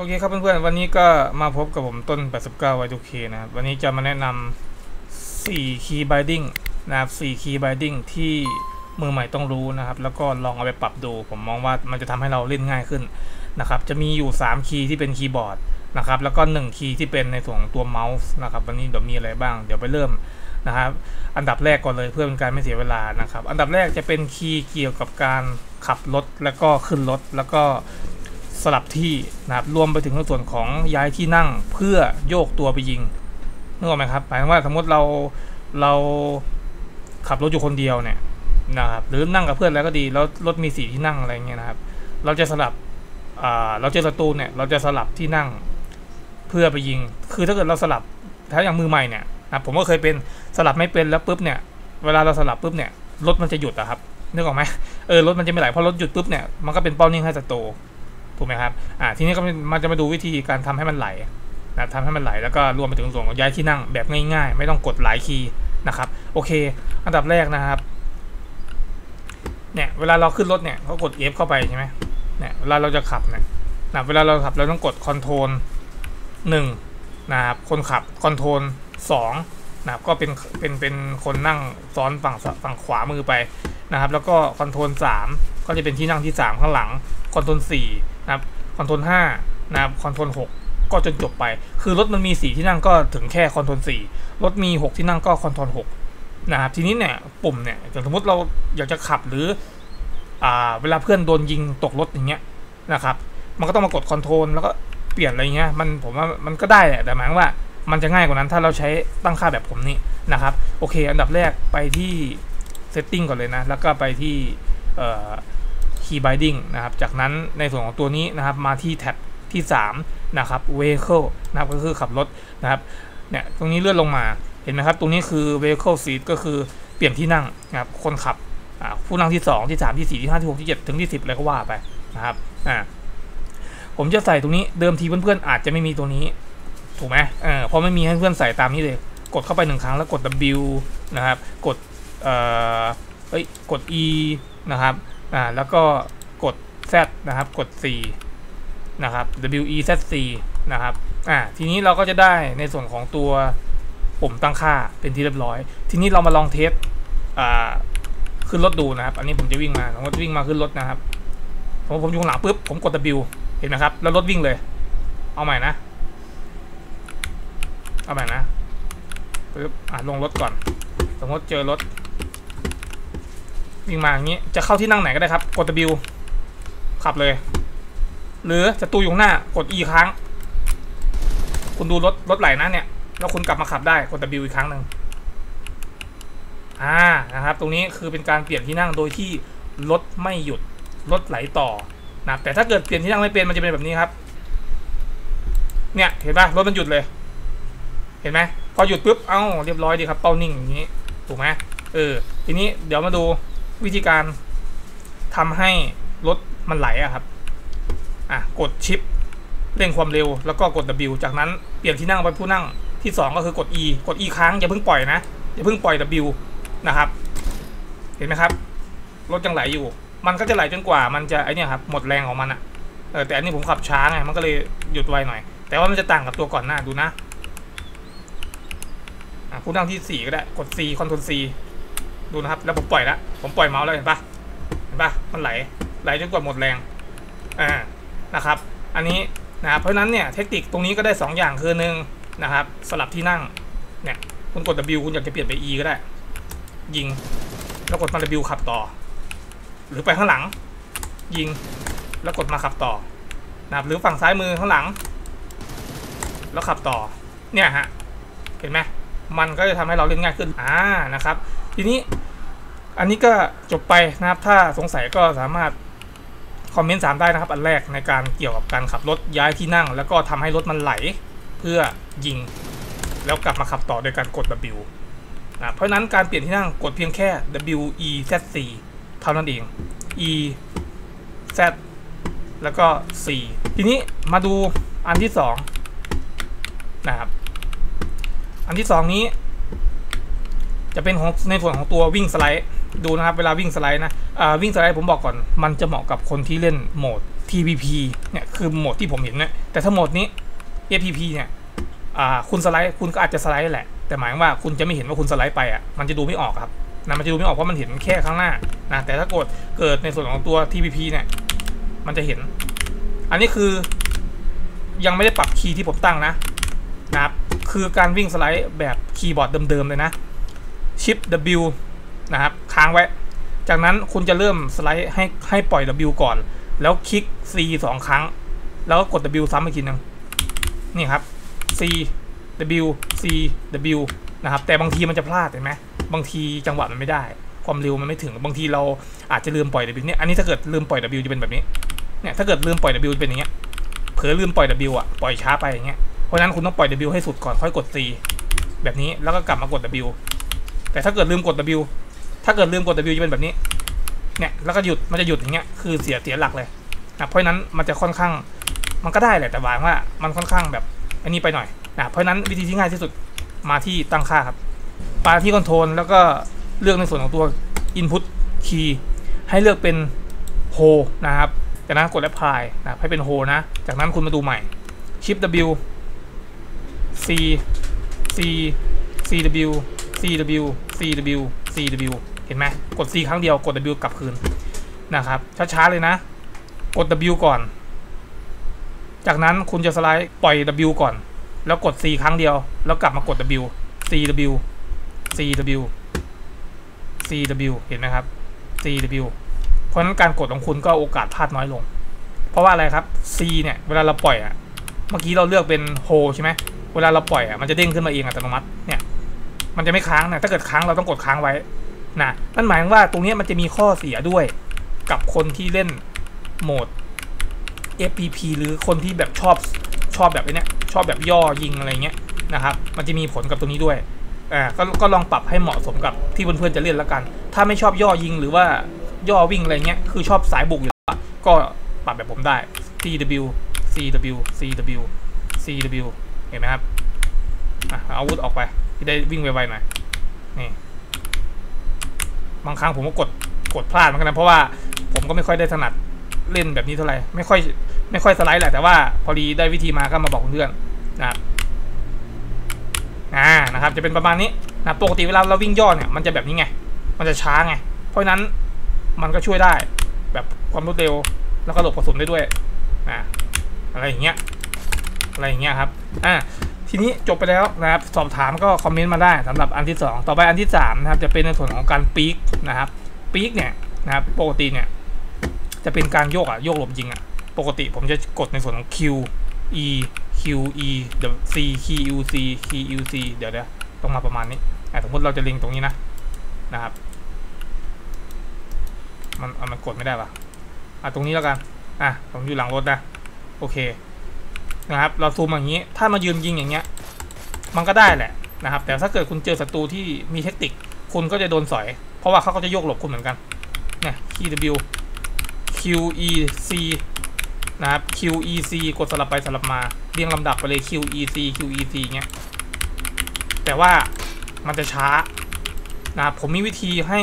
เคครับเพื่อนๆวันนี้ก็มาพบกับผมต้น 89Y2K นะครับวันนี้จะมาแนะนำ4 Key Binding นะครับ4 Key Binding ที่มือใหม่ต้องรู้นะครับแล้วก็ลองเอาไปปรับดูผมมองว่ามันจะทำให้เราเล่นง่ายขึ้นนะครับจะมีอยู่3คีย์ที่เป็นคีย์บอร์ดนะครับแล้วก็1คีย์ที่เป็นในส่วนของตัวเมาส์นะครับวันนี้เดี๋ยวมีอะไรบ้างเดี๋ยวไปเริ่มนะครับอันดับแรกก่อนเลยเพื่อเป็นการไม่เสียเวลานะครับอันดับแรกจะเป็นคีย์เกี่ยวกับการขับรถแล้วก็ขึ้นรถแล้วก็สลับที่นะครับรวมไปถึงในส่วนของย้ายที่นั่งเพื่อโยกตัวไปยิงนึกออกไหมครับหมายถึงว่าสมมติเราขับรถอยู่คนเดียวเนี่ยนะครับหรือนั่งกับเพื่อนแล้วก็ดีแล้วรถมี4ที่นั่งอะไรเงี้ยนะครับเราจะสลับเราเจอศัตรูเนี่ยเราจะสลับที่นั่งเพื่อไปยิงคือถ้าเกิดเราสลับถ้าอย่างมือใหม่เนี่ยนะผมก็เคยเป็นสลับไม่เป็นแล้วปุ๊บเนี่ยเวลาเราสลับปุ๊บเนี่ยรถมันจะหยุดอะครับนึกออกไหมรถมันจะไม่ไหลเพราะรถหยุดปุ๊บเนี่ยมันก็เป็นเป้านิ่งให้ศัตรูถูกไหมครับทีนี้ก็มันจะมาดูวิธีการทำให้มันไหลนะทำให้มันไหลแล้วก็รวมไปถึงส่วนของย้ายที่นั่งแบบง่ายๆไม่ต้องกดหลายคีย์นะครับโอเคอันดับแรกนะครับเนี่ยเวลาเราขึ้นรถเนี่ยเขากด F เข้าไปใช่ไหมเนี่ยเวลาเราจะขับเนี่ยนะเวลาเราขับเราต้องกดคอนโทรล1นะครับคนขับคอนโทรล2นะครับก็เป็นคนนั่งซ้อนฝั่งขวามือไปนะครับแล้วก็คอนโทรล3ก็จะเป็นที่นั่งที่3ข้างหลังคอนโทรล4นะครับคอนโทรล5นะครับคอนโทรล6ก็จนจบไปคือรถมันมี4ที่นั่งก็ถึงแค่คอนโทรล4รถมี6ที่นั่งก็คอนโทรล6นะครับทีนี้เนี่ยปุ่มเนี่ยสมมติเราอยากจะขับหรือเวลาเพื่อนโดนยิงตกรถอย่างเงี้ยนะครับมันก็ต้องมากดคอนโทรลแล้วก็เปลี่ยนอะไรเงี้ยผมว่ามันก็ได้แหละแต่หมายว่ามันจะง่ายกว่านั้นถ้าเราใช้ตั้งค่าแบบผมนี่นะครับโอเคอันดับแรกไปที่ setting ก่อนเลยนะแล้วก็ไปที่key binding นะครับจากนั้นในส่วนของตัวนี้นะครับมาที่แท็บที่3นะครับ vehicle นะครับก็คือขับรถนะครับเนี่ยตรงนี้เลื่อนลงมาเห็นไหมครับตรงนี้คือ vehicle seat ก็คือเปลี่ยนที่นั่งนะครับคนขับผู้นั่งที่2ที่3ที่4ที่5ที่6ที่7ถึงที่10อะไรก็ว่าไปนะครับผมจะใส่ตรงนี้เดิมทีเพื่อนๆอาจจะไม่มีตัวนี้ถูกไหมพอไม่มีให้เพื่อนใส่ตามนี้เลยกดเข้าไป1ครั้งแล้วกด W นะครับกดกด E นะครับแล้วก็กด Z นะครับกด C นะครับ WEZC นะครับทีนี้เราก็จะได้ในส่วนของตัวปุ่มตั้งค่าเป็นที่เรียบร้อยทีนี้เรามาลองเทสขึ้นรถดูนะครับอันนี้ผมจะวิ่งมาผมจะวิ่งมาขึ้นรถนะครับผมอยู่ข้างหลังปุ๊บผมกด W เห็นไหมครับแล้วรถวิ่งเลยเอาใหม่นะปึ๊บลงรถก่อนสมมติเจอรถวิ่งมาอย่างนี้จะเข้าที่นั่งไหนก็ได้ครับกด W ขับเลยหรือศัตรูอยู่ข้างหน้ากด E ครั้งคุณดูรถไหลนะเนี่ยแล้วคุณกลับมาขับได้กด W อีกครั้งหนึ่งนะครับตรงนี้คือเป็นการเปลี่ยนที่นั่งโดยที่รถไม่หยุดรถไหลต่อนะแต่ถ้าเกิดเปลี่ยนที่นั่งไม่เป็นมันจะเป็นแบบนี้ครับเนี่ยเห็นป่ะรถมันหยุดเลยเห็นไหมพอหยุดปุ๊บเรียบร้อยดีครับเป้านิ่งอย่างนี้ถูกไหมทีนี้เดี๋ยวมาดูวิธีการทำให้รถมันไหลครับกดชิปเร่งความเร็วแล้วก็กด W จากนั้นเปลี่ยนที่นั่งไปผู้นั่งที่2ก็คือกด E กด E ครั้งอย่าเพิ่งปล่อยนะอย่าเพิ่งปล่อย W นะครับเห็นไหมครับรถยังไหลอยู่มันก็จะไหลจนกว่ามันจะเนี่ยครับหมดแรงของมันแต่อันนี้ผมขับช้าไงมันก็เลยหยุดไวหน่อยแต่ว่ามันจะต่างกับตัวก่อนหน้าดูนะผู้นั่งที่4ก็ได้กด C คอนโทรล C ดูนะครับแล้วผมปล่อยแล้วผมปล่อยเมาส์แล้วเห็นปะมันไหลจนกว่าหมดแรงนะครับอันนี้นะครับเพราะนั้นเนี่ยเทคนิคตรงนี้ก็ได้2อย่างคือ1นะครับสลับที่นั่งเนี่ยคุณกด W คุณอยากจะเปลี่ยนไป E ก็ได้ยิงแล้วกดมา W ขับต่อหรือไปข้างหลังยิงแล้วกดมาขับต่อนะครับหรือฝั่งซ้ายมือข้างหลังแล้วขับต่อเนี่ยฮะเห็นไหมมันก็จะทำให้เราเล่นง่ายขึ้นนะครับทีนี้อันนี้ก็จบไปนะครับถ้าสงสัยก็สามารถคอมเมนต์3ได้นะครับอันแรกในการเกี่ยวกับการขับรถย้ายที่นั่งแล้วก็ทำให้รถมันไหลเพื่อยิงแล้วกลับมาขับต่อโดยการกด W เพราะนั้นการเปลี่ยนที่นั่งกดเพียงแค่ WEZC เท่านั้นเอง E Z แล้วก็ C ทีนี้มาดูอันที่2นะครับอันที่2นี้จะเป็นของในส่วนของตัววิ่งสไลด์ดูนะครับเวลาวิ่งสไลด์นะวิ่งสไลด์ผมบอกก่อนมันจะเหมาะกับคนที่เล่นโหมด TPP เนี่ยคือโหมดที่ผมเห็นเนี่ยแต่ถ้าโหมดนี้ FPP เนี่ยคุณสไลด์คุณก็อาจจะสไลด์แหละแต่หมายว่าคุณจะไม่เห็นว่าคุณสไลด์ไปมันจะดูไม่ออกครับนะมันจะดูไม่ออกเพราะมันเห็นแค่ข้างหน้านะแต่ถ้าเกิดในส่วนของตัว TPP เนี่ยมันจะเห็นอันนี้คือยังไม่ได้ปรับคีย์ที่ผมตั้งนะครับคือการวิ่งสไลด์แบบคีย์บอร์ดเดิมๆเลยนะShift W นะครับค้างไว้จากนั้นคุณจะเริ่มสไลด์ให้ปล่อย W ก่อนแล้วคลิก C 2 ครั้งแล้วก็กด W ซ้ำอีกทีนึงนี่ครับ C W C W นะครับแต่บางทีมันจะพลาดเห็นไหมบางทีจังหวะมันไม่ได้ความเร็วมันไม่ถึงบางทีเราอาจจะลืมปล่อย W เนี่ยอันนี้ถ้าเกิดลืมปล่อย W จะเป็นแบบนี้เนี่ยถ้าเกิดลืมปล่อย W เป็นอย่างเงี้ยเผลอลืมปล่อย W ปล่อยช้าไปอย่างเงี้ยเพราะฉะนั้นคุณต้องปล่อย W ให้สุดก่อนค่อยกด C แบบนี้แล้วก็กลับมากด W แต่ถ้าเกิดลืมกด W ถ้าเกิดลืมกด W จะเป็นแบบนี้เนี่ยแล้วก็หยุดมันจะหยุดอย่างเงี้ยคือเสียหลักเลยนะเพราะฉะนั้นมันจะค่อนข้างมันก็ได้แหละแต่หวังว่ามันค่อนข้างแบบอันนี้ไปหน่อยนะเพราะฉะนั้นวิธีที่ง่ายที่สุดมาที่ตั้งค่าครับมาที่คอนโทรลแล้วก็เลือกในส่วนของตัว Input Key ให้เลือกเป็น Hold นะครับจากนั้นกด Apply นะให้เป็น Hold นะจากนั้นคุณมาดูใหม่ Shift W C C C W C W C W C W เห็นไหมกด C ครั้งเดียวกด W กลับคืนนะครับช้าๆเลยนะกด W ก่อนจากนั้นคุณจะสไลด์ปล่อย W ก่อนแล้วกด C ครั้งเดียวแล้วกลับมากด W C W C W C W เห็นไหมครับ C W เพราะฉะนั้นการกดของคุณก็โอกาสพลาดน้อยลงเพราะว่าอะไรครับ C เนี่ยเวลาเราปล่อยเมื่อกี้เราเลือกเป็น Hold ใช่ไหมเวลาเราปล่อยมันจะเด้งขึ้นมาเองอัตโนมัติเนี่ยมันจะไม่ค้างนะถ้าเกิดค้างเราต้องกดค้างไว้นะนั่นหมายถึงว่าตรงนี้มันจะมีข้อเสียด้วยกับคนที่เล่นโหมด FPP หรือคนที่แบบชอบแบบนี้ชอบแบบย่อยิงอะไรเงี้ยนะครับมันจะมีผลกับตรงนี้ด้วยก็ลองปรับให้เหมาะสมกับที่เพื่อนๆจะเล่นแล้วกันถ้าไม่ชอบย่อยิงหรือว่าย่อวิ่งอะไรเงี้ยคือชอบสายบุกอยู่แล้วก็ปรับแบบผมได้ CW CW CW CW เห็นไหมครับเอาอาวุธออกไปที่ได้วิ่งไวๆหน่อยนี่บางครั้งผมก็กดพลาดเหมือนกันนะเพราะว่าผมก็ไม่ค่อยได้ถนัดเล่นแบบนี้เท่าไหร่ไม่ค่อยสไลด์แหละแต่ว่าพอดีได้วิธีมาก็มาบอกเพื่อนๆนะครับนะครับจะเป็นประมาณนี้นะปกติเวลาเราวิ่งย่อเนี่ยมันจะแบบนี้ไงมันจะช้าไงเพราะฉะนั้นมันก็ช่วยได้แบบความรวดเร็วแล้วก็หลบกระสุนได้ด้วยอะไรอย่างเงี้ยครับทีนี้จบไปแล้วนะครับสอบถามก็คอมเมนต์มาได้สำหรับอันที่2ต่อไปอันที่3นะครับจะเป็นในส่วนของการปีกนะครับปีกเนี่ยนะครับปกติเนี่ยจะเป็นการโยกหลบยิงปกติผมจะกดในส่วนของ Q E Q E C Q U C Q U C เดี๋ยวต้องมาประมาณนี้สมมติเราจะเล็งตรงนี้นะครับมันกดไม่ได้ป่ะตรงนี้แล้วกันผมอยู่หลังรถนะโอเคนะครับเราซูมอย่างนี้ถ้ามายืนยิงอย่างเงี้ยมันก็ได้แหละนะครับแต่ถ้าเกิดคุณเจอศัตรูที่มีเทคนิคคุณก็จะโดนสอยเพราะว่าเขาก็จะโยกหลบคุณเหมือนกันเนี่ย QW QEC นะครับ QEC กดสลับไปสลับมาเรียงลำดับไปเลย QEC QEC เงี้ยแต่ว่ามันจะช้านะครับผมมีวิธีให้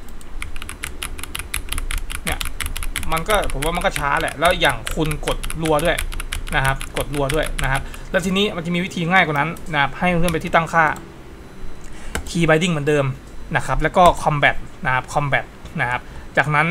เนี่ยผมว่ามันก็ช้าแหละแล้วอย่างคุณกดรัวด้วยนะครับกดรัวด้วยนะครับแล้วทีนี้มันจะมีวิธีง่ายกว่านั้นนะครับให้เพื่อนไปที่ตั้งค่า Key Binding เหมือนเดิมนะครับแล้วก็ Combat นะครับ Combat นะครับจากนั้น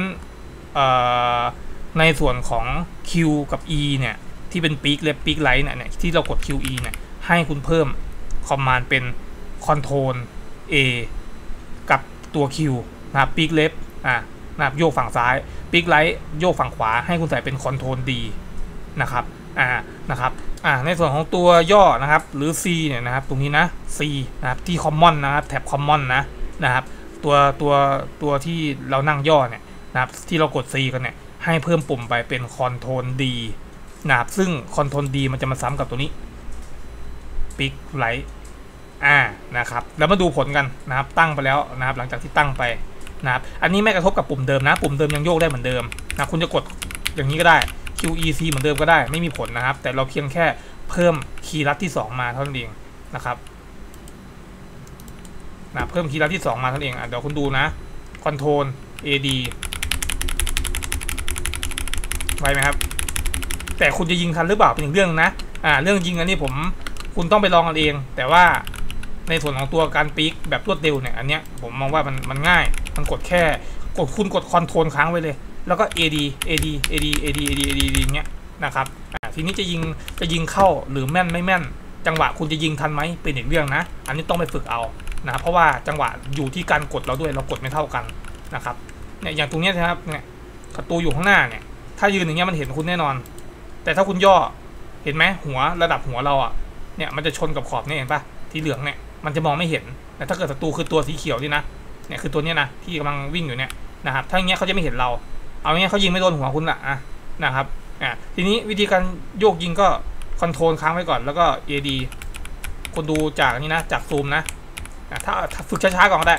ในส่วนของ Q กับ E เนี่ยที่เป็น Peak Left Peak Right เนี่ยที่เรากด QE เนี่ยให้คุณเพิ่ม Command เป็น Control A กับตัว Q นะครับ Peak Left นะครับโยกฝั่งซ้าย Peak Right โยกฝั่งขวาให้คุณใส่เป็น Control D นะครับในส่วนของตัวย่อนะครับหรือ C เนี่ยนะครับตรงนี้นะ C นะครับที่ Common นะครับแท็บ Common นะครับตัวที่เรานั่งย่อเนี่ยนะครับที่เรากด C กันเนี่ยให้เพิ่มปุ่มไปเป็น Control D นะครับซึ่ง Control D มันจะมาซ้ำกับตัวนี้ Peak Right นะครับแล้วมาดูผลกันนะครับตั้งไปแล้วนะครับหลังจากที่ตั้งไปนะครับอันนี้ไม่กระทบกับปุ่มเดิมนะปุ่มเดิมยังโยกได้เหมือนเดิมนะคุณจะกดอย่างนี้ก็ได้QEC เหมือนเดิมก็ได้ไม่มีผลนะครับแต่เราเพียงแค่ เพิ่มคีย์ลัดที่2มาเท่านั้นเองนะครับนะเพิ่มคีย์ลัดที่2มาเท่านั้นเองเดี๋ยวคุณดูนะคอนโทรล AD ไวไหมครับแต่คุณจะยิงทันหรือเปล่าเป็นอีกเรื่องนะเรื่องยิงอันนี้คุณต้องไปลองกันเองแต่ว่าในส่วนของตัวการปีกแบบรวดเร็วเนี่ยอันเนี้ยผมมองว่ามันง่ายมันกดแค่คุณกดคอนโทรลค้างไว้เลยแล้วก็ AD เงี้ยนะครับทีนี้จะยิงเข้าหรือแม่นไม่แม่นจังหวะคุณจะยิงทันไหมเป็นอีกเรื่องนะอันนี้ต้องไปฝึกเอานะเพราะว่าจังหวะอยู่ที่การกดเราด้วยเรากดไม่เท่ากันนะครับเนี่ยอย่างตรงนี้นะครับเนี่ยประตูอยู่ข้างหน้าเนี่ยถ้ายืนอย่างเงี้ยมันเห็นคุณแน่นอนแต่ถ้าคุณย่อเห็นไหมหัวระดับหัวเราเนี่ยมันจะชนกับขอบนี่เห็นปะที่เหลืองเนี่ยมันจะมองไม่เห็นแต่ถ้าเกิดศัตรูคือตัวสีเขียวนี่นะเนี่ยคือตัวนี้นะที่กำลังวิ่งอยู่เนี่ยนะครับถ้าอย่างเงี้ยเขาจะไม่เห็นเราเอาเงี้ยเขายิงไม่โดนหัวคุณละนะครับทีนี้วิธีการโยกยิงก็คอนโทรลค้างไว้ก่อนแล้วก็ AD คนดูจากนี้นะจากซูมนะถ้าฝึกช้าๆก่อนก็ได้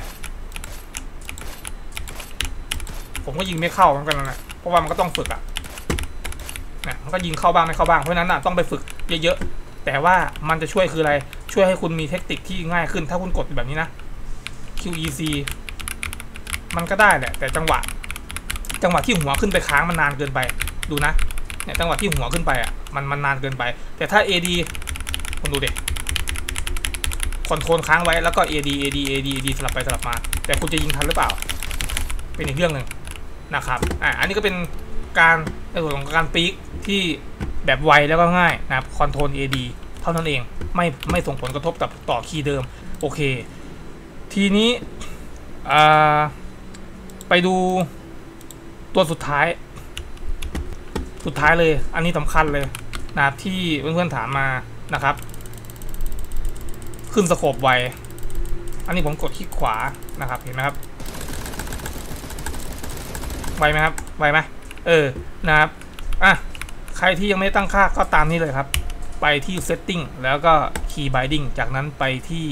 ผมก็ยิงไม่เข้าเหมือนกันนะเพราะว่ามันก็ต้องฝึกมันก็ยิงเข้าบ้างไม่เข้าบ้างเพราะนั้นต้องไปฝึกเยอะๆแต่ว่ามันจะช่วยคืออะไรช่วยให้คุณมีเทคนิคที่ง่ายขึ้นถ้าคุณกดแบบนี้นะ QEC มันก็ได้แหละแต่จังหวะที่หัวขึ้นไปค้างมันนานเกินไปดูนะเนี่ยจังหวะที่หัวขึ้นไปมันนานเกินไปแต่ถ้า AD คุณดูดิคอนโทรลค้างไว้แล้วก็ AD สลับไปสลับมาแต่คุณจะยิงทันหรือเปล่าเป็นอีกเรื่องหนึ่งนะครับอันนี้ก็เป็นการในส่วนของการปีกที่แบบไวแล้วก็ง่ายนะครับคอนโทรล AD เท่านั้นเองไม่ส่งผลกระทบกับต่อคีย์เดิมโอเคทีนี้ไปดูตัวสุดท้ายเลยอันนี้สำคัญเลยนะครับที่เพื่อนๆถามมานะครับขึ้นสโคปไวอันนี้ผมกดคลิกขวานะครับเห็นไหมครับไวไหมครับไวไหมนะครับใครที่ยังไม่ตั้งค่าก็ตามนี้เลยครับไปที่ setting แล้วก็ key binding จากนั้นไปที่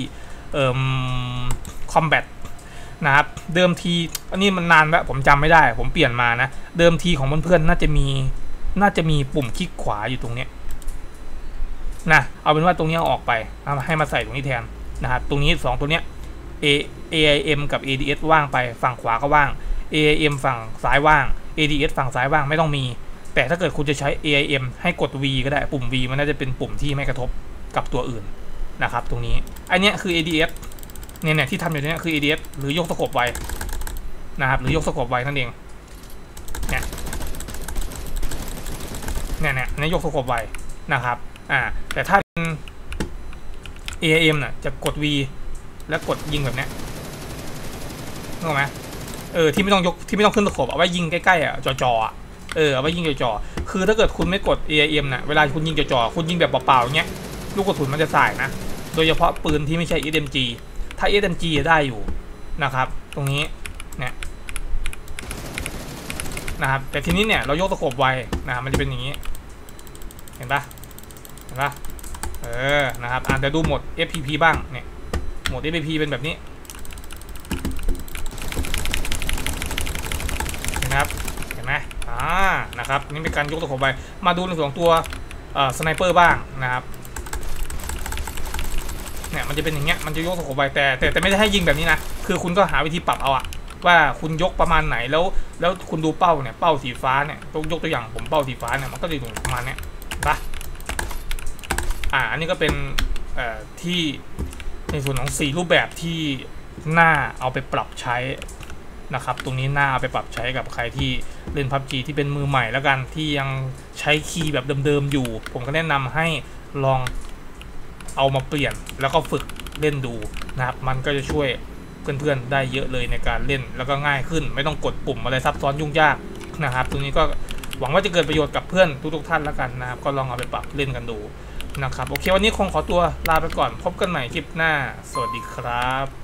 combat นะครับเดิมทีอันนี้มันนานแล้วผมจำไม่ได้ผมเปลี่ยนมานะเดิมทีของเพื่อนๆน่าจะมีปุ่มคลิกขวาอยู่ตรงนี้นะเอาเป็นว่าตรงนี้เอาออกไปให้มาใส่ตรงนี้แทนนะครับตรงนี้2ตัวเนี้ย AIM กับ ADS ว่างไปฝั่งขวาก็ว่าง AIM ฝั่งซ้ายว่าง ADS ฝั่งซ้ายว่างไม่ต้องมีแต่ถ้าเกิดคุณจะใช้ AIM ให้กด V ก็ได้ปุ่ม V มันน่าจะเป็นปุ่มที่ไม่กระทบกับตัวอื่นนะครับตรงนี้อันนี้คือ ADS เนี่ยที่ทำอยู่เนี่ยคือ ADS หรือยกสโคปไวนะครับหรือยกสโคปไวนั่นเองเนี่ยยกสโคปไวนะครับแต่ถ้าเป็น AIM น่ะจะกด V แล้วกดยิงแบบนี้นึกออกไหมที่ไม่ต้องยกที่ไม่ต้องขึ้นสโคปเอาไว้ยิงใกล้ๆจ่อเอาไว้ยิงจ่อคือถ้าเกิดคุณไม่กด AIM น่ะเวลาคุณยิงจ่อคุณยิงแบบเปล่าๆเงี้ยลูกกระสุนมันจะสายนะโดยเฉพาะปืนที่ไม่ใช่ SMG ถ้า SMG ได้อยู่นะครับตรงนี้เนี่ยนะครับแต่ทีนี้เนี่ยเรายกสโคปไวมันจะเป็นอย่างนี้เห็นปะนะครับเดี๋ยวดูโหมด FPP บ้างเนี่ยโหมด FPP เป็นแบบนี้นะครับเห็นไหมนะครับนี่เป็นการยกตะขบไปมาดูในส่วนของตัวสไนเปอร์บ้างนะครับเนี่ยมันจะเป็นอย่างเงี้ยมันจะยกตะขบไปแต่ไม่ได้ให้ยิงแบบนี้นะคือคุณก็หาวิธีปรับเอาว่าคุณยกประมาณไหนแล้วคุณดูเป้าเนี่ยเป้าสีฟ้าเนี่ยต้องยกตัวอย่างผมเป้าสีฟ้าเนี่ยมันก็จะอยู่ประมาณเนี้ยปะอันนี้ก็เป็นที่ในส่วนของ4รูปแบบที่น่าเอาไปปรับใช้นะครับตรงนี้น่าเอาไปปรับใช้กับใครที่เล่น PUBG ที่เป็นมือใหม่แล้วกันที่ยังใช้คีย์แบบเดิมๆอยู่ผมก็แนะนำให้ลองเอามาเปลี่ยนแล้วก็ฝึกเล่นดูนะครับมันก็จะช่วยเพื่อนๆได้เยอะเลยในการเล่นแล้วก็ง่ายขึ้นไม่ต้องกดปุ่มอะไรซับซ้อนยุ่งยากนะครับตรงนี้ก็หวังว่าจะเกิดประโยชน์กับเพื่อนทุกๆท่านแล้วกันนะครับก็ลองเอาไปปรับเล่นกันดูนะครับโอเควันนี้คงขอตัวลาไปก่อนพบกันใหม่คลิปหน้าสวัสดีครับ